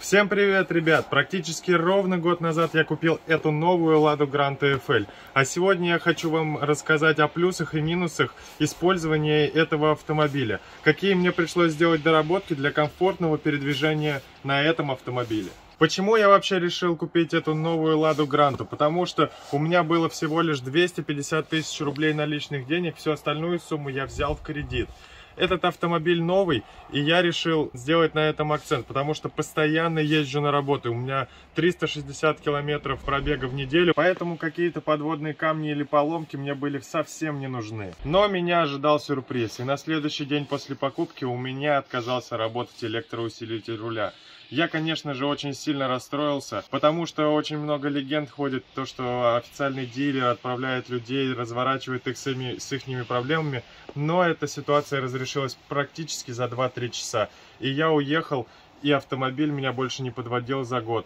Всем привет, ребят! Практически ровно год назад я купил эту новую Ладу Гранта FL. А сегодня я хочу вам рассказать о плюсах и минусах использования этого автомобиля. Какие мне пришлось сделать доработки для комфортного передвижения на этом автомобиле. Почему я вообще решил купить эту новую Ладу Гранту? Потому что у меня было всего лишь 250 тысяч рублей наличных денег, всю остальную сумму я взял в кредит. Этот автомобиль новый, и я решил сделать на этом акцент, потому что постоянно езжу на работу. У меня 360 километров пробега в неделю, поэтому какие-то подводные камни или поломки мне были совсем не нужны. Но меня ожидал сюрприз, и на следующий день после покупки у меня отказался работать электроусилитель руля. Я, конечно же, очень сильно расстроился, потому что очень много легенд ходит, то, что официальный дилер отправляет людей, разворачивает их с их проблемами, но эта ситуация разрешилась практически за 2-3 часа. И я уехал, и автомобиль меня больше не подводил за год.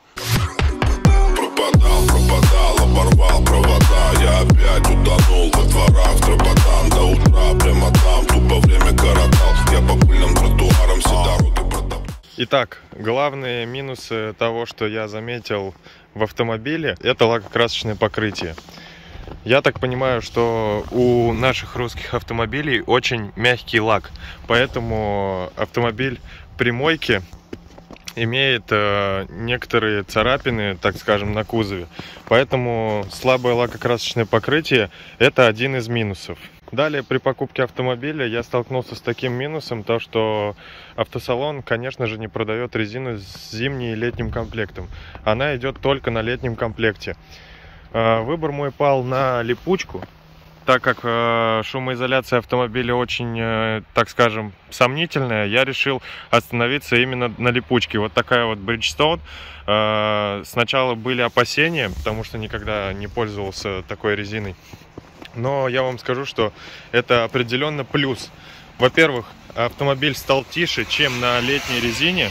Пропадал, оборвал провода, я опять утонул во дворах Тропотан. До утра прямо там, тупо время коротал, я по пыльным тротуарам все дороги продал. Итак, главные минусы того, что я заметил в автомобиле, это лакокрасочное покрытие. Я так понимаю, что у наших русских автомобилей очень мягкий лак, поэтому автомобиль при мойке имеет некоторые царапины, так скажем, на кузове. Поэтому слабое лакокрасочное покрытие – это один из минусов. Далее, при покупке автомобиля я столкнулся с таким минусом, то что автосалон, конечно же, не продает резину с зимним и летним комплектом. Она идет только на летнем комплекте. Выбор мой пал на липучку, так как шумоизоляция автомобиля очень, так скажем, сомнительная, я решил остановиться именно на липучке. Вот такая вот Bridgestone. Сначала были опасения, потому что никогда не пользовался такой резиной. Но я вам скажу, что это определенно плюс. Во-первых, автомобиль стал тише, чем на летней резине.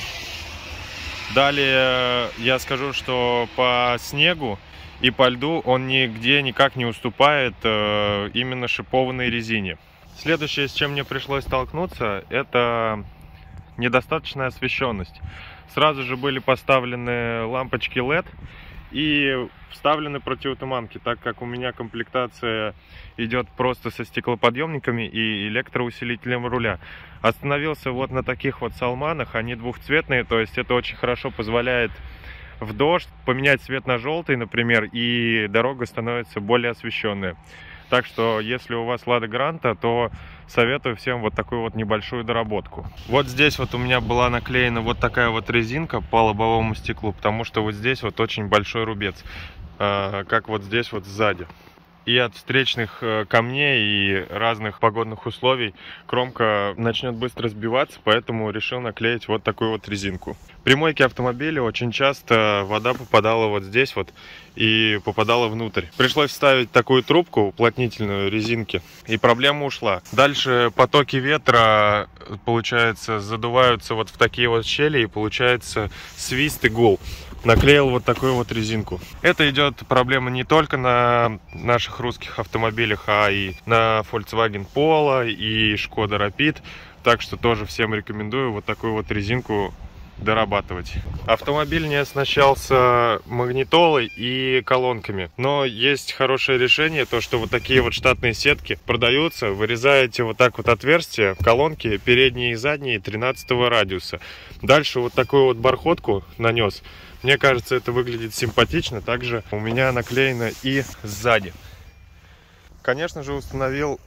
Далее я скажу, что по снегу и по льду он нигде никак не уступает именно шипованной резине. Следующее, с чем мне пришлось столкнуться, это недостаточная освещенность. Сразу же были поставлены лампочки LED и вставлены противотуманки, так как у меня комплектация идет просто со стеклоподъемниками и электроусилителем руля. Остановился вот на таких вот салманах, они двухцветные, то есть это очень хорошо позволяет в дождь поменять цвет на желтый, например, и дорога становится более освещенная. Так что, если у вас Лада Гранта, то советую всем вот такую вот небольшую доработку. Вот здесь вот у меня была наклеена вот такая вот резинка по лобовому стеклу, потому что вот здесь вот очень большой рубец, как вот здесь вот сзади. И от встречных камней и разных погодных условий кромка начнет быстро сбиваться, поэтому решил наклеить вот такую вот резинку. При мойке автомобиля очень часто вода попадала вот здесь вот и попадала внутрь. Пришлось вставить такую трубку уплотнительную резинки, и проблема ушла. Дальше потоки ветра, получается, задуваются вот в такие вот щели, и получается свист и гул. Наклеил вот такую вот резинку. Это идет проблема не только на наших русских автомобилях, а и на Volkswagen Polo и Skoda Rapid. Так что тоже всем рекомендую вот такую вот резинку дорабатывать. Автомобиль не оснащался магнитолой и колонками, но есть хорошее решение, то что вот такие вот штатные сетки продаются. Вырезаете вот так вот отверстия в колонке передние и задние 13 радиуса. Дальше вот такую вот бархотку нанес. Мне кажется, это выглядит симпатично. Также у меня наклеено и сзади. Конечно же, установил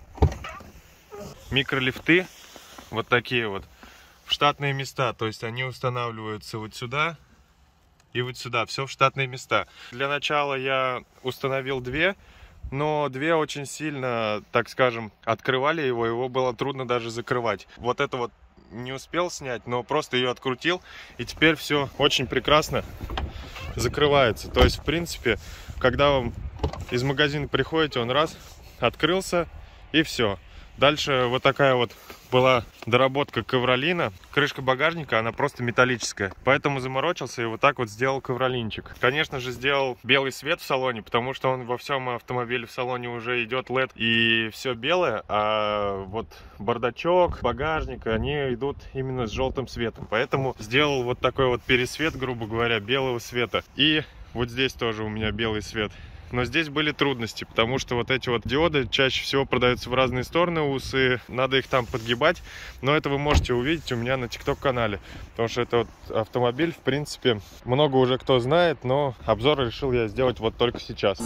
микролифты, вот такие вот, в штатные места. То есть они устанавливаются вот сюда и вот сюда. Все в штатные места. Для начала я установил две, но две очень сильно, так скажем, открывали его было трудно даже закрывать. Вот это вот не успел снять, но просто ее открутил, и теперь все очень прекрасно закрывается. То есть, в принципе, когда вам из магазина приходите, он раз открылся, и все. Дальше вот такая вот была доработка ковролина. Крышка багажника, она просто металлическая. Поэтому заморочился и вот так вот сделал ковролинчик. Конечно же, сделал белый свет в салоне, потому что он во всем автомобиле в салоне уже идет LED и все белое. А вот бардачок, багажник, они идут именно с желтым светом. Поэтому сделал вот такой вот пересвет, грубо говоря, белого света. И вот здесь тоже у меня белый свет. Но здесь были трудности, потому что вот эти вот диоды чаще всего продаются в разные стороны, усы, надо их там подгибать. Но это вы можете увидеть у меня на TikTok канале, потому что это вот автомобиль, в принципе, много уже кто знает, но обзор решил я сделать вот только сейчас.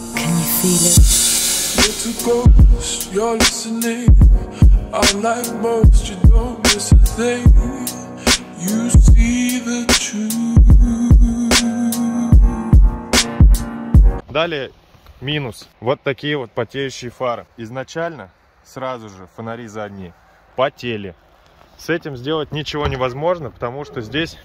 Далее минус. Вот такие вот потеющие фары. Изначально сразу же фонари задние потели. С этим сделать ничего невозможно, потому что здесь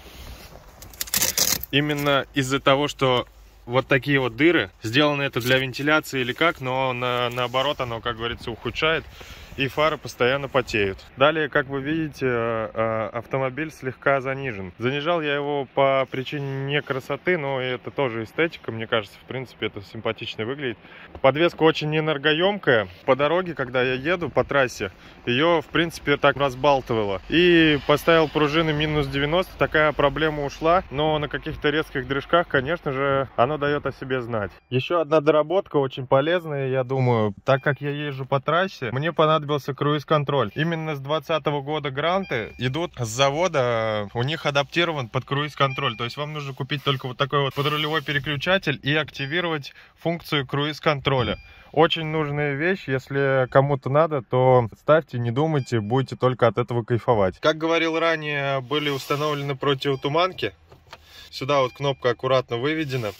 именно из-за того, что вот такие вот дыры, сделано это для вентиляции или как, но наоборот оно, как говорится, ухудшает. И фары постоянно потеют. Далее, как вы видите, автомобиль слегка занижен. Занижал я его по причине не красоты, но это тоже эстетика. Мне кажется, в принципе, это симпатично выглядит. Подвеска очень энергоемкая. По дороге, когда я еду по трассе, ее, в принципе, так разбалтывало. И поставил пружины минус 90. Такая проблема ушла. Но на каких-то резких дрыжках, конечно же, оно дает о себе знать. Еще одна доработка очень полезная, я думаю. Так как я езжу по трассе, мне понадобится круиз-контроль. Именно с 2020 года гранты идут с завода, у них адаптирован под круиз-контроль. То есть вам нужно купить только вот такой вот подрулевой переключатель и активировать функцию круиз-контроля. Очень нужная вещь, если кому-то надо, то ставьте, не думайте, будете только от этого кайфовать. Как говорил ранее, были установлены противотуманки. Сюда вот кнопка аккуратно выведена.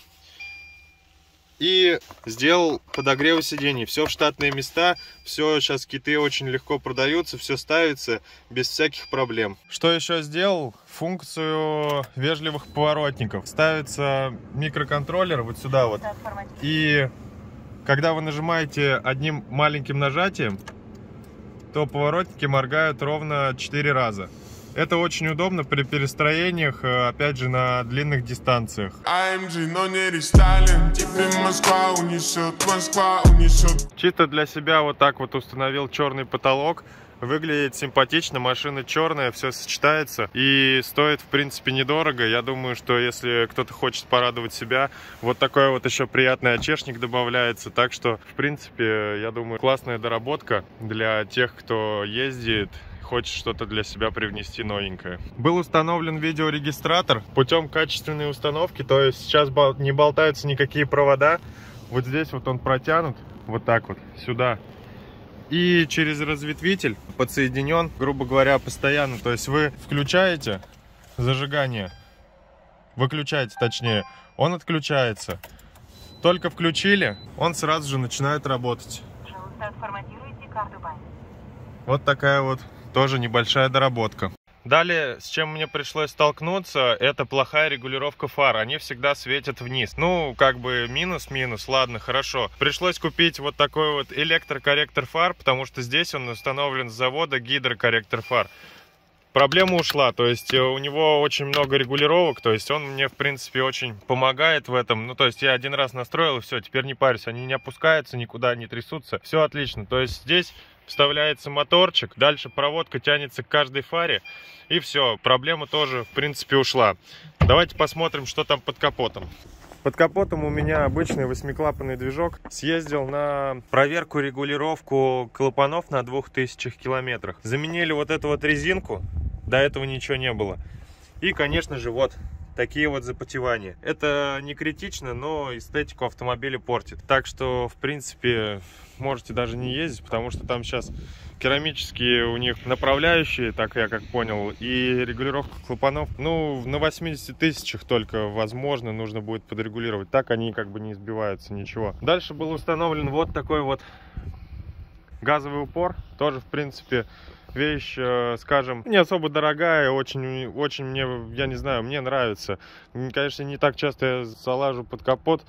И сделал подогрев сидений. Все в штатные места. Все, сейчас киты очень легко продаются. Все ставится без всяких проблем. Что еще сделал? Функцию вежливых поворотников. Ставится микроконтроллер вот сюда вот. И когда вы нажимаете одним маленьким нажатием, то поворотники моргают ровно 4 раза. Это очень удобно при перестроениях, опять же, на длинных дистанциях. Чисто для себя вот так вот установил черный потолок. Выглядит симпатично, машина черная, все сочетается и стоит, в принципе, недорого. Я думаю, что если кто-то хочет порадовать себя, вот такой вот еще приятный очешник добавляется. Так что, в принципе, я думаю, классная доработка для тех, кто ездит, хочет что-то для себя привнести новенькое. Был установлен видеорегистратор путем качественной установки, то есть сейчас не болтаются никакие провода. Вот здесь вот он протянут, вот так вот, сюда. И через разветвитель подсоединен, грубо говоря, постоянно. То есть вы включаете зажигание, выключаете точнее, он отключается. Только включили, он сразу же начинает работать. Пожалуйста, отформатируйте карту памяти. Вот такая вот тоже небольшая доработка. Далее, с чем мне пришлось столкнуться, это плохая регулировка фар. Они всегда светят вниз. Ну, как бы минус, ладно, хорошо. Пришлось купить вот такой вот электрокорректор фар, потому что здесь он установлен с завода гидрокорректор фар. Проблема ушла, то есть у него очень много регулировок, то есть он мне, в принципе, очень помогает в этом. Ну, то есть я один раз настроил, и все, теперь не парюсь, они не опускаются, никуда не трясутся. Все отлично, то есть здесь вставляется моторчик, дальше проводка тянется к каждой фаре, и все, проблема тоже, в принципе, ушла. Давайте посмотрим, что там под капотом. Под капотом у меня обычный 8-клапанный движок. Съездил на проверку, регулировку клапанов на 2000 километрах. Заменили вот эту вот резинку, до этого ничего не было. И, конечно же, вот такие вот запотевания. Это не критично, но эстетику автомобиля портит. Так что, в принципе, можете даже не ездить, потому что там сейчас керамические у них направляющие, так я как понял, и регулировка клапанов, ну, на 80 тысячах только, возможно, нужно будет подрегулировать. Так они как бы не избиваются, ничего. Дальше был установлен вот такой вот газовый упор. Тоже, в принципе, вещь, скажем, не особо дорогая, очень мне, я не знаю, мне нравится. Конечно, не так часто я залажу под капот,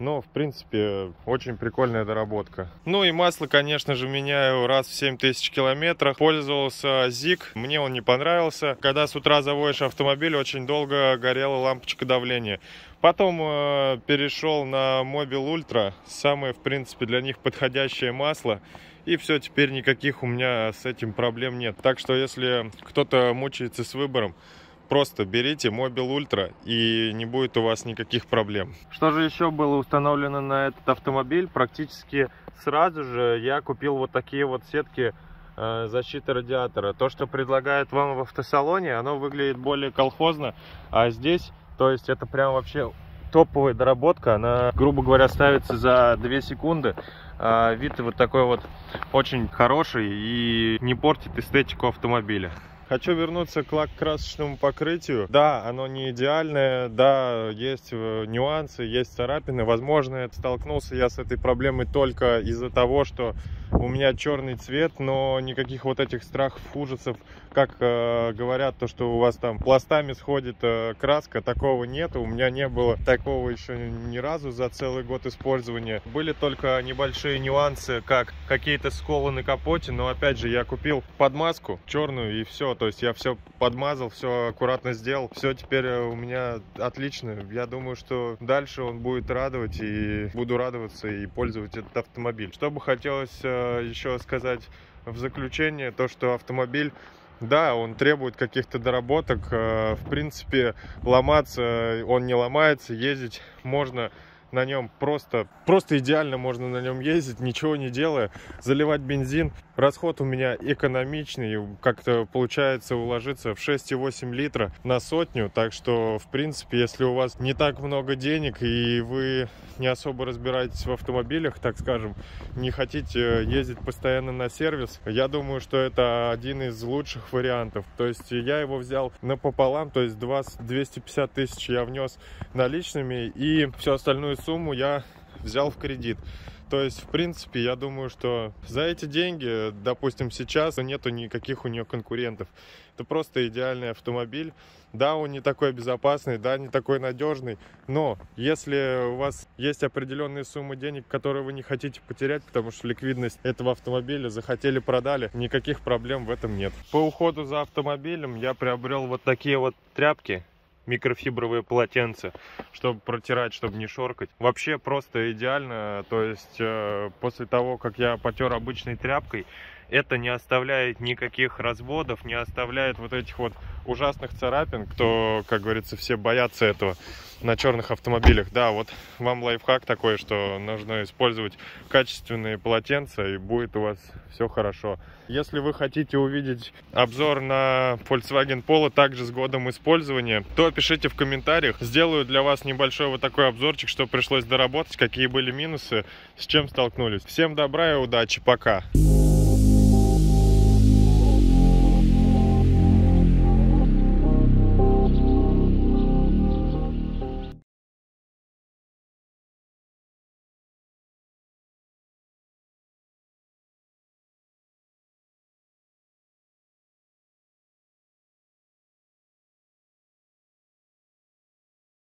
Но, в принципе, очень прикольная доработка. Ну и масло, конечно же, меняю раз в 7000 километров. Пользовался ZIG, мне он не понравился. Когда с утра заводишь автомобиль, очень долго горела лампочка давления. Потом перешел на Mobil Ultra, самое, в принципе, для них подходящее масло. И все, теперь никаких у меня с этим проблем нет. Так что, если кто-то мучается с выбором, просто берите Mobil Ultra, и не будет у вас никаких проблем. Что же еще было установлено на этот автомобиль? Практически сразу же я купил вот такие вот сетки защиты радиатора. То, что предлагают вам в автосалоне, оно выглядит более колхозно, а здесь, то есть это прям вообще топовая доработка. Она, грубо говоря, ставится за 2 секунды. Вид вот такой вот очень хороший и не портит эстетику автомобиля. Хочу вернуться к лак-красочному покрытию. Да, оно не идеальное, да, есть нюансы, есть царапины. Возможно, столкнулся я с этой проблемой только из-за того, что у меня черный цвет, но никаких вот этих страхов, ужасов, как говорят, то, что у вас там пластами сходит краска, такого нет. У меня не было такого еще ни разу за целый год использования. Были только небольшие нюансы, как какие-то сколы на капоте, но опять же я купил подмазку черную и все. То есть я все подмазал, все аккуратно сделал. Все теперь у меня отлично. Я думаю, что дальше он будет радовать, и буду радоваться и пользоваться этот автомобиль. Что бы хотелось еще сказать в заключение, то что автомобиль, да, он требует каких-то доработок. В принципе, ломаться он не ломается, ездить можно на нем просто идеально можно на нем ездить, ничего не делая, заливать бензин. Расход у меня экономичный, как-то получается уложиться в 6,8 литра на сотню. Так что, в принципе, если у вас не так много денег и вы не особо разбираетесь в автомобилях, так скажем, не хотите ездить постоянно на сервис, я думаю, что это один из лучших вариантов. То есть я его взял напополам, то есть 250 тысяч я внес наличными, и всю остальную сумму я взял в кредит. То есть, в принципе, я думаю, что за эти деньги, допустим, сейчас нету никаких у нее конкурентов. Это просто идеальный автомобиль. Да, он не такой безопасный, да, не такой надежный, но если у вас есть определенные суммы денег, которые вы не хотите потерять, потому что ликвидность этого автомобиля захотели, продали, никаких проблем в этом нет. По уходу за автомобилем я приобрел вот такие вот тряпки, микрофибровые полотенца, чтобы протирать, чтобы не шоркать. Вообще просто идеально. То есть после того, как я потер обычной тряпкой, это не оставляет никаких разводов, не оставляет вот этих вот ужасных царапин, кто, как говорится, все боятся этого на черных автомобилях. Да, вот вам лайфхак такой, что нужно использовать качественные полотенца, и будет у вас все хорошо. Если вы хотите увидеть обзор на Volkswagen Polo также с годом использования, то пишите в комментариях. Сделаю для вас небольшой вот такой обзорчик, что пришлось доработать, какие были минусы, с чем столкнулись. Всем добра и удачи, пока!